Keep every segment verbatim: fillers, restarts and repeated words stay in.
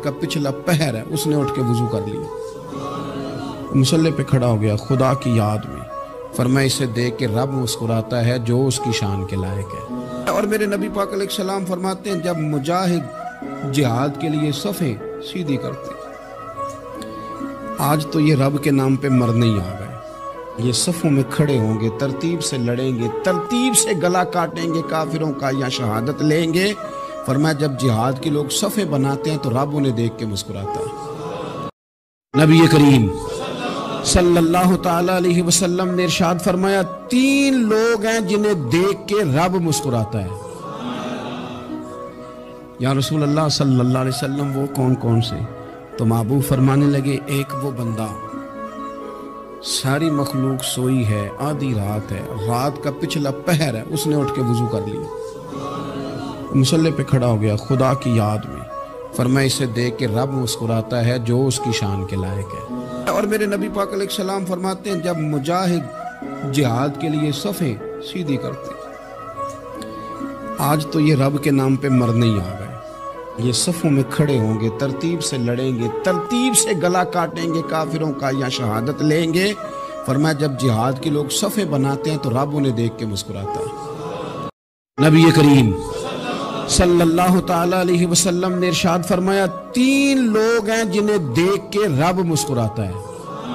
کا پچھلا پہر ہے، اس نے اٹھ کے وضو کر لیا، مصلی پہ کھڑا ہو گیا خدا کی یاد میں، فرمایا اسے دیکھ کے رب مسکراتا ہے جو اس کی شان کے لائق ہے۔ اور میرے نبی پاک علیہ السلام فرماتے ہیں جب مجاہد جہاد کے لیے صفیں سیدھی کرتے، آج تو یہ رب کے نام پہ مرنے ہی آ گئے، یہ صفوں میں کھڑے ہوں گے، ترتیب سے لڑیں گے، ترتیب سے گلا کاٹیں گے کافروں کا یا شہادت لیں گے۔ فرمایا جب جہاد کے لوگ صفیں بناتے ہیں تو رب انہیں دیکھ کے مسکراتا ہے۔ نبی کریم صلی اللہ تعالی علیہ وسلم نے ارشاد فرمایا تین لوگ ہیں جنہیں دیکھ کے رب مسکراتا ہے۔ یا رسول اللہ صلی اللہ علیہ وسلم وہ کون کون سے؟ تو محبوب فرمانے لگے ایک وہ بندہ ساری مخلوق سوئی ہے، آدھی رات ہے، رات کا پچھلا پہر ہے، اس نے اٹھ کے وضو کر لیا، مصلی پہ کھڑا ہو گیا خدا کی یاد میں، فرمایا اسے دیکھ کے رب مسکراتا ہے جو اس کی شان کے لائق ہے۔ اور میرے نبی پاک علیہ السلام فرماتے ہیں جب مجاہد جہاد کے لیے صفیں سیدھی کرتے، آج تو یہ رب کے نام پہ مرنے ہی آ گئے، یہ صفوں میں کھڑے ہوں گے، ترتیب سے لڑیں گے، ترتیب سے گلا کاٹیں گے کافروں کا یا شہادت لیں گے۔ فرمایا جب جہاد کے لوگ صفیں بناتے ہیں تو رب انہیں دیکھ کے مسکراتا ہے۔ نبی کریم صلی اللہ تعالی علیہ وسلم نے ارشاد فرمایا تین لوگ ہیں جنہیں دیکھ کے رب مسکراتا ہے۔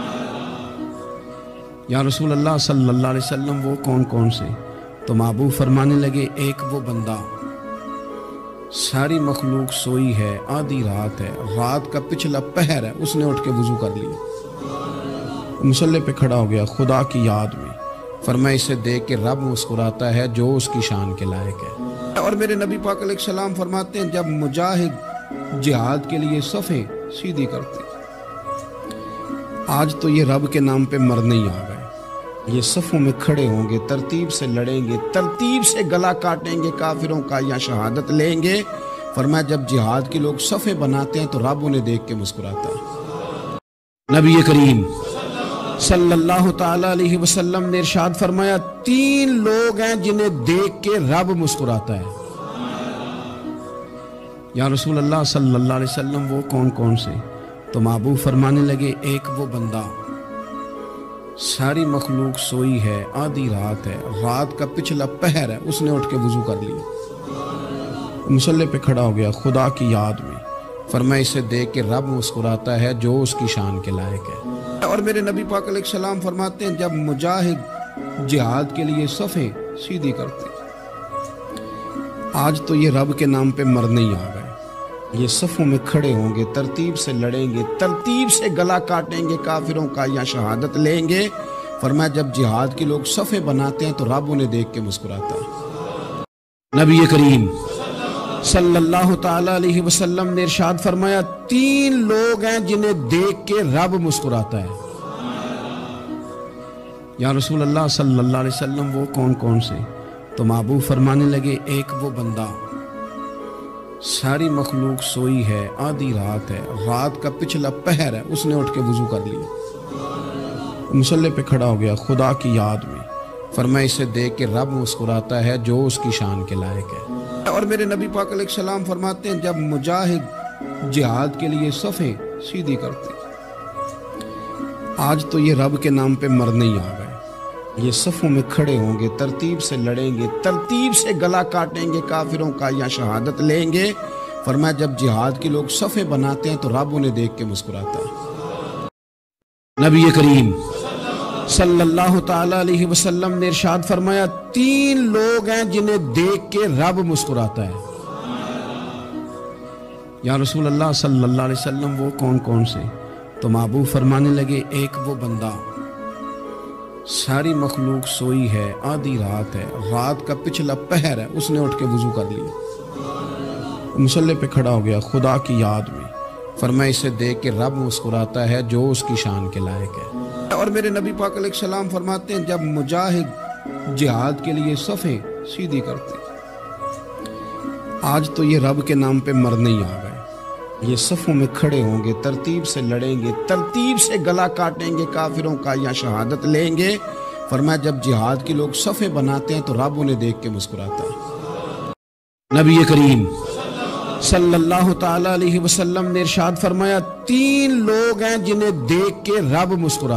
یا رسول اللہ صلی اللہ علیہ وسلم وہ کون کون سے؟ تو محبوب فرمانے لگے ایک وہ بندہ ساری مخلوق سوئی ہے، آدھی رات ہے، رات کا پچھلا پہر ہے، اس نے اٹھ کے وضو کر لیا، مصلی پہ کھڑا ہو گیا خدا کی یاد میں، فرمایا اسے دیکھ کے رب مسکراتا ہے جو اس کی شان کے لائق ہے۔ اور میرے نبی پاک علیہ السلام فرماتے ہیں جب مجاہد جہاد کے لیے صفیں سیدھی کرتے، آج تو یہ رب کے نام پہ مرنے ہی آ گئے، یہ صفوں میں کھڑے ہوں گے، ترتیب سے لڑیں گے، ترتیب سے گلا کاٹیں گے کافروں کا یا شہادت لیں گے۔ فرمایا جب جہاد کے لوگ صفیں بناتے ہیں تو رب انہیں دیکھ کے مسکراتا ہے۔ نبی کریم صلی اللہ تعالی علیہ وسلم نے ارشاد فرمایا تین لوگ ہیں جنہیں دیکھ کے رب مسکراتا ہے۔ یا رسول اللہ صلی اللہ علیہ وسلم وہ کون کون سے؟ تو محبوب فرمانے لگے ایک وہ بندہ ساری مخلوق سوئی ہے، آدھی رات ہے، رات کا پچھلا پہر ہے، اس نے اٹھ کے وضو کر لیا، مصلی پہ کھڑا ہو گیا خدا کی یاد میں، فرمایا اسے دیکھ کے رب مسکراتا ہے جو اس کی شان کے لائق ہے۔ اور میرے نبی پاک علیہ السلام فرماتے ہیں جب مجاہد جہاد کے لیے صفیں سیدھی کرتے، آج تو یہ رب کے نام پہ مرنے ہی آ گئے، یہ صفوں میں کھڑے ہوں گے، ترتیب سے لڑیں گے، ترتیب سے گلا کاٹیں گے کافروں کا یا شہادت لیں گے۔ فرمایا جب جہاد کے لوگ صفیں بناتے ہیں تو رب انہیں دیکھ کے مسکراتا ہے۔ نبی کریم صلی اللہ تعالی علیہ وسلم نے ارشاد فرمایا تین لوگ ہیں جنہیں دیکھ کے رب مسکراتا ہے۔ یا رسول اللہ صلی اللہ علیہ وسلم وہ کون کون سے؟ تو محبوب فرمانے لگے ایک وہ بندہ ساری مخلوق سوئی ہے، آدھی رات ہے، رات کا پچھلا پہر ہے، اس نے اٹھ کے وضو کر لیا، مصلی پہ کھڑا ہو گیا خدا کی یاد میں، فرمایا اسے دیکھ کے رب مسکراتا ہے جو اس کی شان کے لائق ہے۔ اور میرے نبی پاک علیہ السلام فرماتے ہیں جب مجاہد جہاد کے لیے صفیں سیدھی کرتے، آج تو یہ رب کے نام پہ مرنے ہی آ گئے، یہ صفوں میں کھڑے ہوں گے، ترتیب سے لڑیں گے، ترتیب سے گلا کاٹیں گے کافروں کا یا شہادت لیں گے۔ فرمایا جب جہاد کے لوگ صفیں بناتے ہیں تو رب انہیں دیکھ کے مسکراتا ہے۔ نبی کریم صلی اللہ تعالی علیہ وسلم نے ارشاد فرمایا تین لوگ ہیں جنہیں دیکھ کے رب مسکراتا ہے۔ یا رسول اللہ صلی اللہ علیہ وسلم وہ کون کون سے؟ تو محبوب فرمانے لگے ایک وہ بندہ ساری مخلوق سوئی ہے، آدھی رات ہے، رات کا پچھلا پہر ہے، اس نے اٹھ کے وضو کر لیا، مصلی پہ کھڑا ہو گیا خدا کی یاد میں، فرمایا اسے دیکھ کے رب مسکراتا ہے جو اس کی شان کے لائق ہے۔ اور میرے نبی پاک علیہ السلام فرماتے ہیں جب مجاہد جہاد کے لیے صفیں سیدھی کرتے، آج تو یہ رب کے نام پہ مرنے ہی آ گئے، یہ صفوں میں کھڑے ہوں گے، ترتیب سے لڑیں گے، ترتیب سے گلا کاٹیں گے کافروں کا یا شہادت لیں گے۔ فرمایا جب جہاد کے لوگ صفیں بناتے ہیں تو رب انہیں دیکھ کے مسکراتا ہے۔ نبی کریم صلی اللہ تعالی علیہ وسلم نے ارشاد فرمایا تین لوگ ہیں جنہیں دیکھ کے رب مسکرا